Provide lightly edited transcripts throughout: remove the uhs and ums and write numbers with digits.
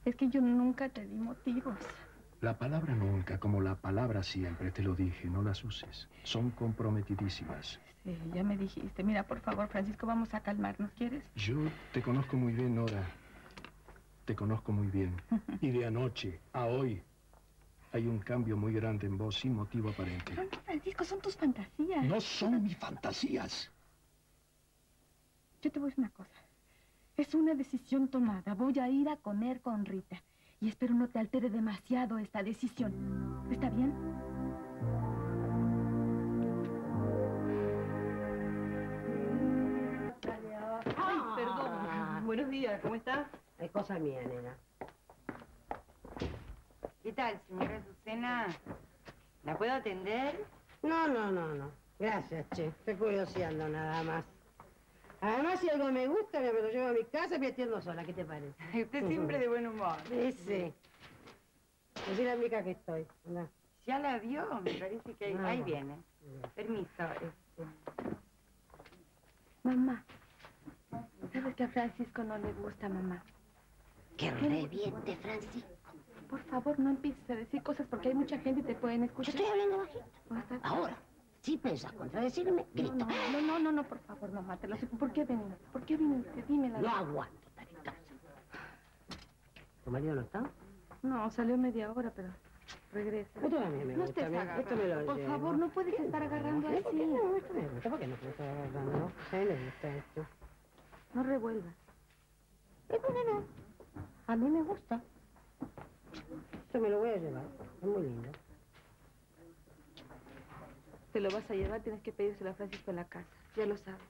Es que yo nunca te di motivos. La palabra nunca, como la palabra siempre, te lo dije, no las uses. Son comprometidísimas. Sí, ya me dijiste. Mira, por favor, Francisco, vamos a calmarnos, ¿quieres? Yo te conozco muy bien, Nora. Te conozco muy bien. Y de anoche a hoy hay un cambio muy grande en vos sin motivo aparente. No, Francisco, son tus fantasías. No son mis fantasías. Yo te voy a decir una cosa. Es una decisión tomada. Voy a ir a comer con Rita. Y espero no te altere demasiado esta decisión. ¿Está bien? Ay, perdón. Buenos días, ¿cómo estás? Es cosa mía, nena. ¿Qué tal, señora Azucena? ¿La puedo atender? No. Gracias, che. Estoy curioseando nada más. Además, si algo me gusta, me lo llevo a mi casa y me atiendo sola. ¿Qué te parece? Usted siempre de buen humor. Sí. Decirle a Mica que estoy. Anda. ¿Ya la vio? Me parece que ahí viene. Permiso. Mamá. ¿Sabes que a Francisco no le gusta, mamá? Que reviente, Francisco. Por favor, no empieces a decir cosas porque hay mucha gente y te pueden Yo escuchar. estoy hablando bajito. ¿O estás- Ahora, si pensás contradecirme, grito. No, por favor, mamá, te lo suplico. ¿Por qué viniste? ¿Por qué viniste? Dime la No verdad. aguanto estar en casa. ¿Tu marido no está? No, salió media hora, pero regresa. Esto también me No gusta. estés agarrando. Esto me lo Por llevo. favor, no puedes estar agarrando ¿Por qué así. no? Esto me gusta. ¿Por qué no me estoy agarrando? A mí me gusta esto. No revuelvas. ¿Por qué no? A mí me gusta. Esto me lo voy a llevar. Es muy lindo. Te lo vas a llevar, tienes que pedírselo a Francisco en la casa. Ya lo sabes.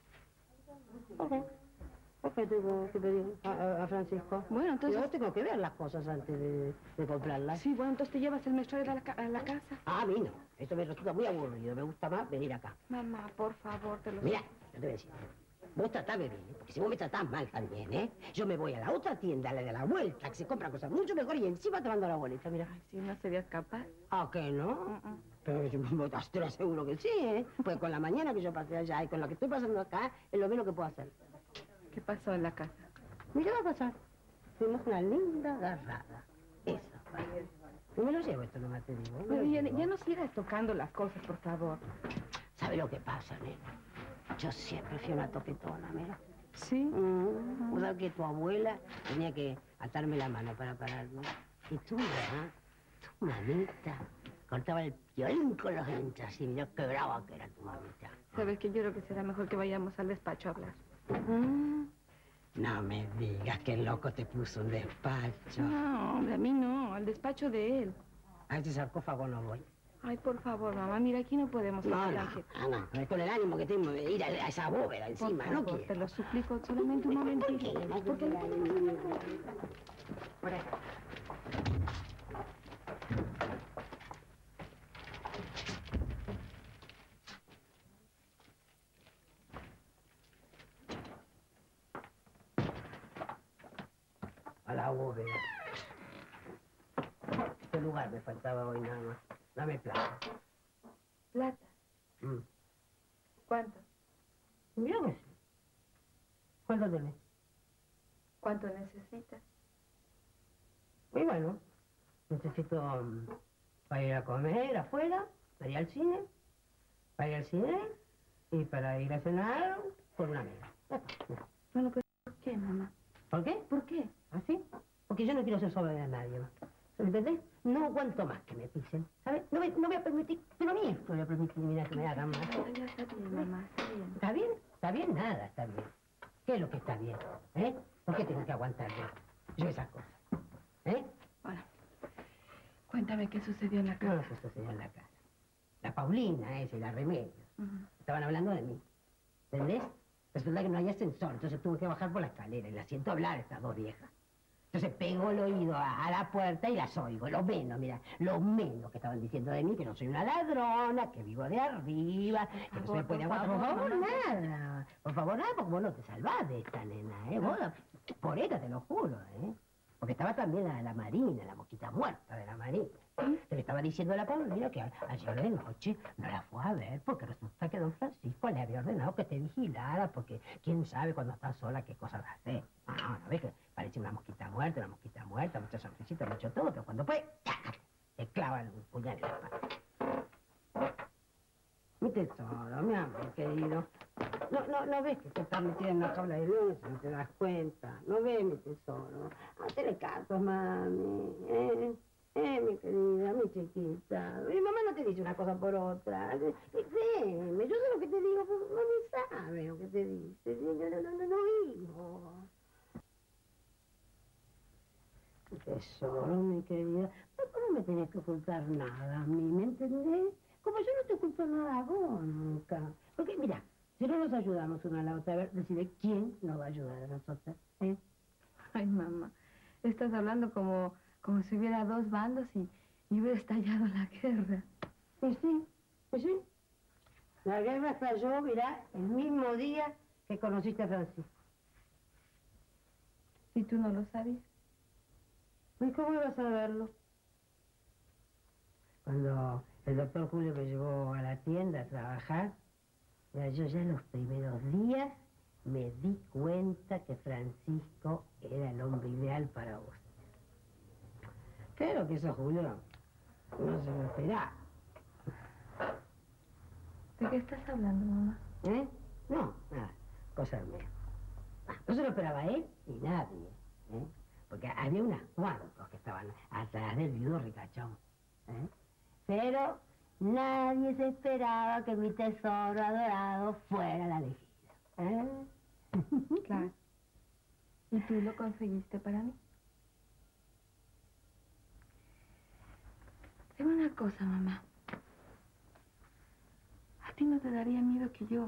¿Por qué tengo que pedir a Francisco? Bueno, entonces... Yo tengo que ver las cosas antes de comprarlas. Sí, bueno, entonces te llevas el menstrual a la casa. A mí no. Esto me resulta muy aburrido. Me gusta más venir acá. Mamá, por favor, te lo Mira, yo te voy a decir. Vos tratame bien, porque si vos me tratás mal también, ¿eh? Yo me voy a la otra tienda, a la de la vuelta, que se compran cosas mucho mejor y encima te mando la boleta, mira. Ay, sí, no serías capaz. ¿Ah, que no? Pero yo te lo aseguro que sí, ¿eh? Pues con la mañana que yo pasé allá y con lo que estoy pasando acá, es lo menos que puedo hacer. ¿Qué pasó en la casa? ¿Y qué va a pasar? Tuvimos una linda agarrada. Eso. Y me lo llevo esto nomás, te digo. Pero ya no sigas tocando las cosas, por favor. ¿Sabe lo que pasa, nena? Yo siempre fui una toquetona, mira. ¿Sí? Vos sabés que tu abuela tenía que atarme la mano para pararme. Y tú, ¿verdad? Tu mamita cortaba el violín con los dientes así, mira qué brava que era tu mamita. Sabes que yo creo que será mejor que vayamos al despacho a hablar. No me digas que el loco te puso un despacho. No, hombre, a mí no, al despacho de él. A ese sarcófago no voy. Ay, por favor, mamá, mira, aquí no podemos hablar. No, con el ánimo que tengo de ir a esa bóveda encima, Por no favor, quiero. te lo suplico, solamente un momentito. ¿Por qué no? Por ahí. A la bóveda. Este lugar me faltaba hoy nada más. Dame plata. ¿Plata? ¿Cuánto? Mira que sí. ¿Cuánto tenés? ¿Cuánto necesitas? Y bueno, necesito para ir a comer afuera, para ir al cine, y para ir a cenar con una amiga. Bueno, pero ¿por qué, mamá? ¿Por qué? ¿Por qué? ¿Así? Porque yo no quiero ser sobre de nadie más. ¿Me entendés? No aguanto más que me pisen, ¿sabes? No voy a permitir, pero ni esto voy a permitir, mira, que me hagan más. Ya está bien, mamá, está bien. ¿Está bien? ¿Está bien? Nada está bien. ¿Qué es lo que está bien? ¿Eh? ¿Por qué tengo que aguantar yo esas cosas? ¿Eh? Bueno, cuéntame qué sucedió en la No, casa. eso sucedió en la casa. La Paulina esa y la Remedios. Estaban hablando de mí. ¿Entendés? Resulta que no hay ascensor, entonces tuve que bajar por la escalera y las siento hablar estas dos viejas. Entonces pego el oído a la puerta y las oigo, lo menos, mira, lo menos que estaban diciendo de mí, que no soy una ladrona, que vivo de arriba, que no se me puede aguantar. Por favor, nada. Por favor, nada, porque vos no te salvás de esta nena, ¿eh? Vos, por ella te lo juro, ¿eh? Porque estaba también la Marina, la mosquita muerta de la Marina. Que le estaba diciendo a la Paulina que ayer de noche no la fue a ver porque resulta que don Francisco le había ordenado que te vigilara porque quién sabe cuando estás sola qué cosas hacer. No, ves que parece una mosquita muerta muerta, mucha sonrisita, mucho todo, pero cuando puede, ¡tac! Te clavan un puñal en la espalda. Mi tesoro, mi amor querido. No ves que te estás metida en una jaula de luz, no te das cuenta. No ves, mi tesoro. Hazle caso, mami. Mi querida, mi chiquita. Mi mamá no te dice una cosa por otra. Créeme, yo sé lo que te digo, pero mami sabe lo que te dice. No, hijo. Mi tesoro, mi querida. No me tenés que ocultar nada a mí, ¿me entendés? Como yo no te oculto nada a vos nunca. Porque, mira, si no nos ayudamos una a la otra, a ver, decide quién nos va a ayudar a nosotras, ¿eh? Ay, mamá, estás hablando como si hubiera dos bandos y hubiera estallado la guerra. Pues sí. La guerra estalló, mirá, el mismo día que conociste a Francisco. ¿Y tú no lo sabías? ¿Y cómo ibas a verlo? Cuando el doctor Julio me llevó a la tienda a trabajar, mira, yo ya en los primeros días me di cuenta que Francisco era el hombre ideal para vos. Pero que eso Julio no se lo esperaba. ¿De qué estás hablando, mamá? ¿Eh? No, nada, cosa mía. No se lo esperaba él ni nadie, ¿eh? Porque había unos cuantos que estaban atrás del viudo ricachón, ¿eh? Pero nadie se esperaba que mi tesoro adorado fuera la elegida, ¿eh? Claro. ¿Y tú lo conseguiste para mí? Dime una cosa, mamá. ¿A ti no te daría miedo que yo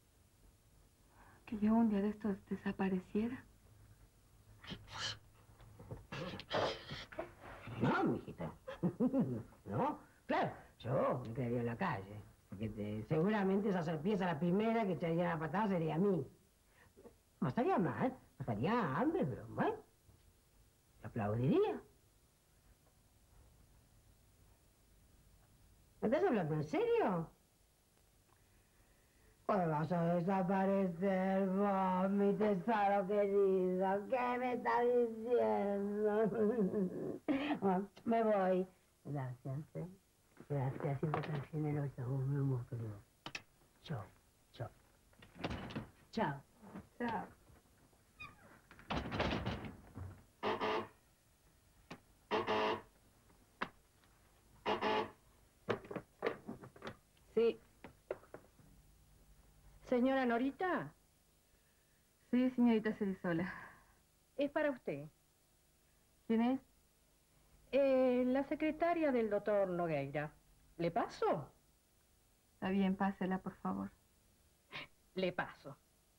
un día de estos desapareciera? No, mijita. No, claro, yo me quedaría en la calle. Porque seguramente esa serpiente, la primera que echaría la patada sería a mí. No estaría mal, pasaría hambre, pero bueno, te aplaudiría. ¿Me estás hablando en serio? ¿Cuándo vas a desaparecer vos, mi tesoro querido? ¿Qué me estás diciendo? Bueno, me voy. Gracias, ¿eh? Gracias, siempre tan generosa, vos, mi amor querido. Chao. Chao. Sí. Señora Norita, Sí, señorita Cerizola. es para usted. ¿Quién es? La secretaria del doctor Nogueira. ¿Le paso? Está bien, pásela, por favor. Le paso.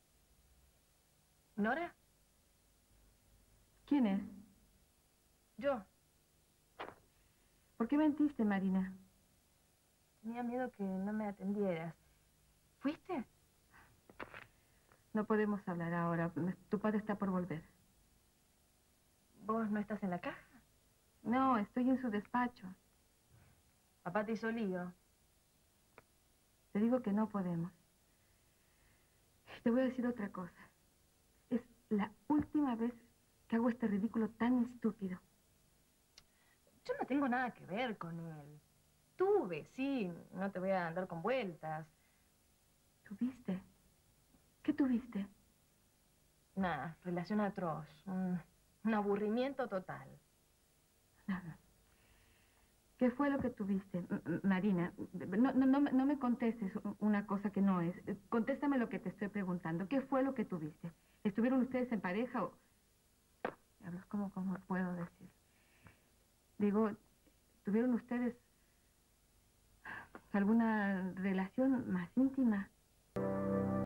¿Nora? ¿Quién es? Yo. ¿Por qué mentiste, Marina? Tenía miedo que no me atendieras. ¿Fuiste? No podemos hablar ahora. Tu padre está por volver. ¿Vos no estás en la casa? No, estoy en su despacho. Papá te hizo lío. Te digo que no podemos. Te voy a decir otra cosa. Es la última vez que hago este ridículo tan estúpido. Yo no tengo nada que ver con él. Tuve, sí, no te voy a andar con vueltas. ¿Tuviste? ¿Qué tuviste? Una relación atroz, un aburrimiento total. Nada. ¿Qué fue lo que tuviste, Marina? No me contestes una cosa que no es. Contéstame lo que te estoy preguntando. ¿Qué fue lo que tuviste? ¿Estuvieron ustedes en pareja o...? Diablos, ¿cómo puedo decir? Digo, ¿tuvieron ustedes alguna relación más íntima?